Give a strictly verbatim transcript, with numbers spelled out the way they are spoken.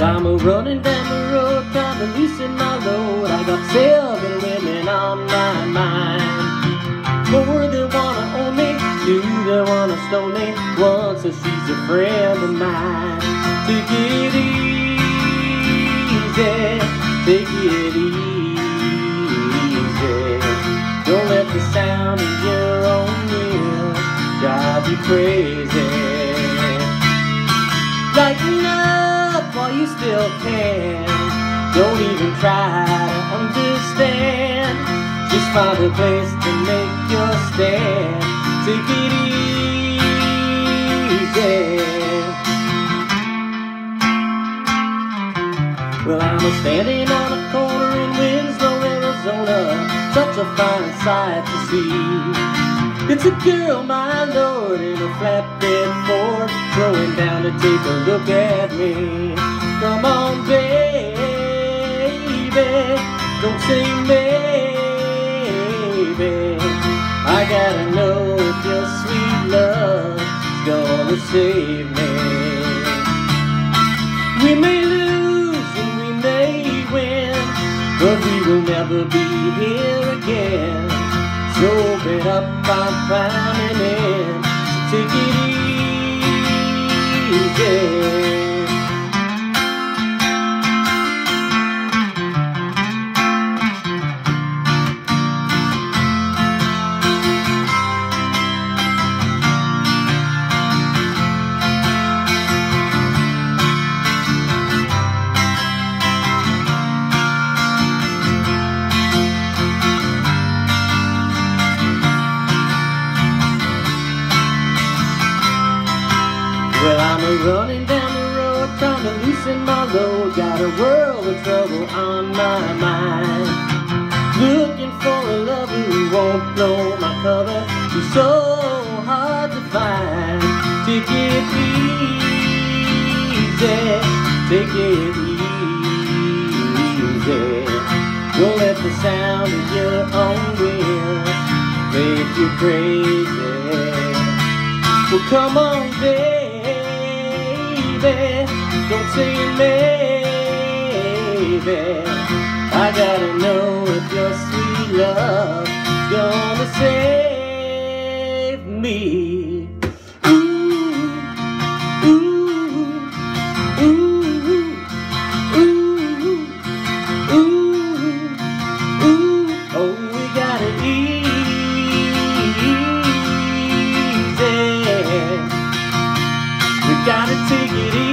I'm a running down the road trying to loosen my load. I got seven women on my mind. Four that wanna own me, two that wanna stone me, one says she's a friend of mine. Take it easy, take it easy. Don't let the sound of your own ears drive you crazy. Lighten up while you still can. Don't even try to understand. Just find a place to make your stand. Take it easy. Well, I'm a standing on a corner in Winslow, Arizona. Such a fine sight to see. It's a girl, my lord, in a flatbed Ford, slowing down to take a look at me. Come on, baby, don't say maybe. I gotta know if your sweet love's gonna save me. We may lose and we may win, but we will never be here again. So open up, I'm climbing in. So take it easy. Well, I'm a running down the road trying to loosen my load. Got a world of trouble on my mind. Looking for a lover who won't blow my cover. She's so hard to find. Take it easy, take it easy. Don't let the sound of your own wind make you crazy. Well, come on, baby. Don't say maybe. I gotta know if your sweet love's gonna save me. Ooh, ooh, ooh, ooh, ooh, ooh. Oh, we got it easy. We gotta take it easy.